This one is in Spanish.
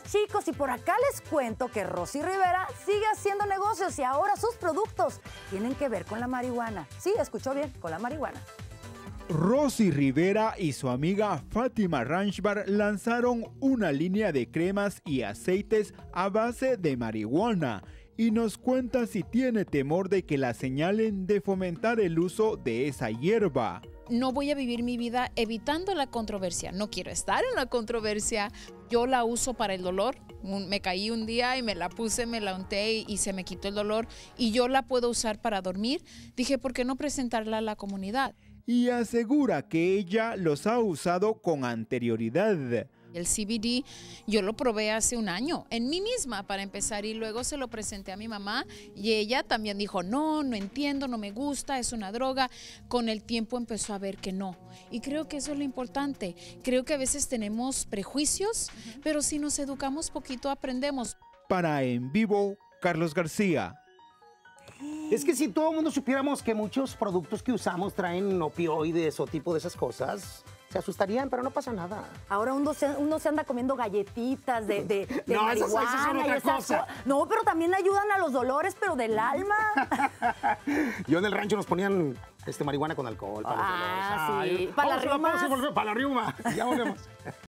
Chicos, y por acá les cuento que Rosy Rivera sigue haciendo negocios y ahora sus productos tienen que ver con la marihuana. Sí, escuchó bien, con la marihuana. Rosy Rivera y su amiga Fátima Ranchbar lanzaron una línea de cremas y aceites a base de marihuana y nos cuenta si tiene temor de que la señalen de fomentar el uso de esa hierba. No voy a vivir mi vida evitando la controversia. No quiero estar en la controversia. Yo la uso para el dolor. Me caí un día y me la puse, me la unté y se me quitó el dolor. Y yo la puedo usar para dormir. Dije, ¿por qué no presentarla a la comunidad? Y asegura que ella los ha usado con anterioridad. El CBD yo lo probé hace un año en mí misma para empezar y luego se lo presenté a mi mamá y ella también dijo, no entiendo, no me gusta, es una droga. Con el tiempo empezó a ver que no. Y creo que eso es lo importante. Creo que a veces tenemos prejuicios, pero si nos educamos poquito aprendemos. Para En Vivo, Carlos García. Es que si todo el mundo supiéramos que muchos productos que usamos traen opioides o tipo de esas cosas, se asustarían, pero no pasa nada. Ahora uno se anda comiendo galletitas de No, marihuana. esas son otra cosa. No, pero también ayudan a los dolores, pero del alma. Yo en el rancho nos ponían marihuana con alcohol para los dolores. Sí. Para la riuma. Para la riuma. Ya volvemos.